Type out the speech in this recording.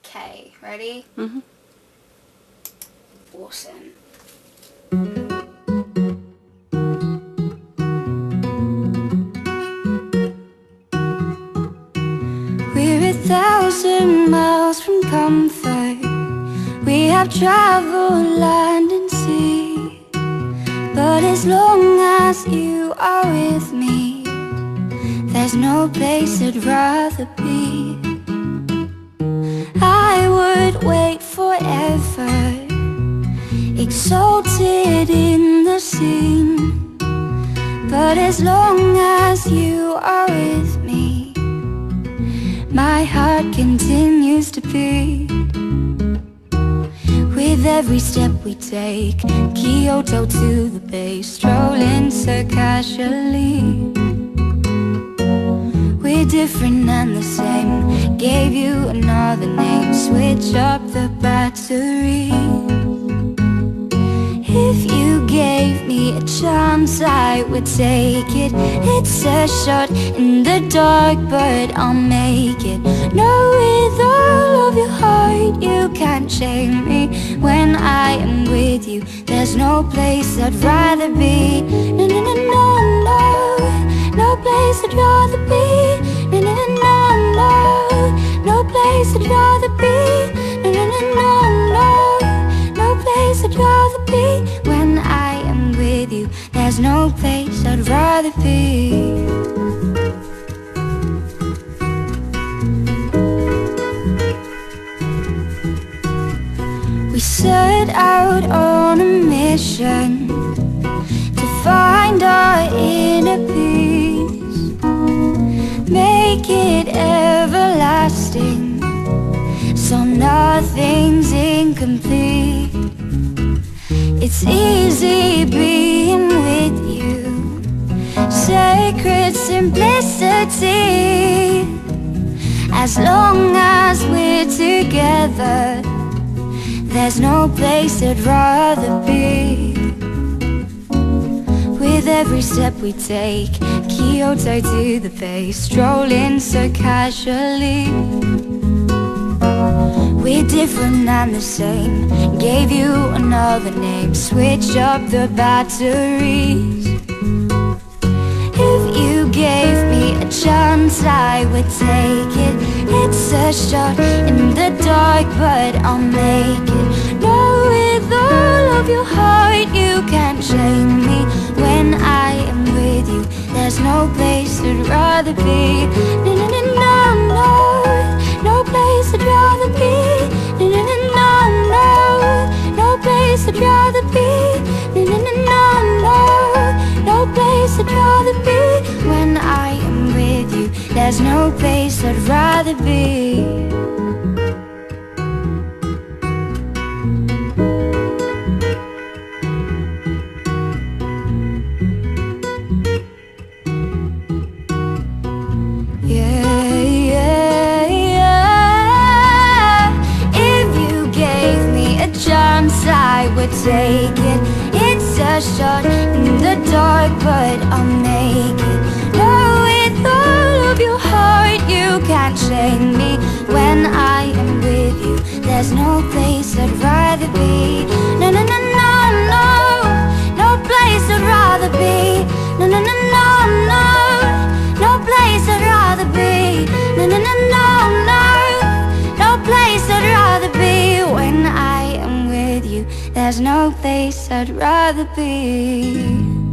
Okay, ready? Mm-hmm. Awesome. We're 1,000 miles from comfort. We have traveled land and sea, but as long as you are with me, there's no place I'd rather be. I would wait forever, exalted in the scene, but as long as you are with me, my heart continues to beat. With every step we take, Kyoto to the bay, strolling so casually. We're different and the same, gave you another name, switch up the battery. If you gave me a chance, I would take it. It's a shot in the dark, but I'll make it. Know with all of your heart you can't shame me. When I am with you, there's no place I'd rather be. No, no, no, no, no, no place I'd rather be. No, no, no, no, no, no place I'd rather be. No, no, no, no, no, no place I'd rather be. When I am with you, there's no place I'd rather be. We set out on a mission to find our inner peace, make it everlasting, so nothing's incomplete. It's easy being with you, sacred simplicity. As long as we're together, there's no place I'd rather be. With every step we take, Kyoto to the bay, strolling so casually. We're different and the same, gave you another name, switch up the batteries. If you gave me a chance, I would take it. It's a shot in the dark, but I'll make it. Know with all of your heart you can't shame me. When I am with you, there's no place I'd rather be. No, no, no, no, no, no place I'd rather be. No, no, no, no, no, no place I'd rather be. No, no, no, no, no, no place I'd rather be. When I am with you, there's no place I'd rather be. I would take it. It's a shot in the dark, but I'll make it. Know with all of your heart you can't shame me. When I am with you, there's no place I'd rather be. No, no, no, no, no, no place I'd rather be. No, no, no, no, no, no place I'd rather be. No, no, no, no, no, no place I'd rather be. When I am with you, there's no place I'd rather be.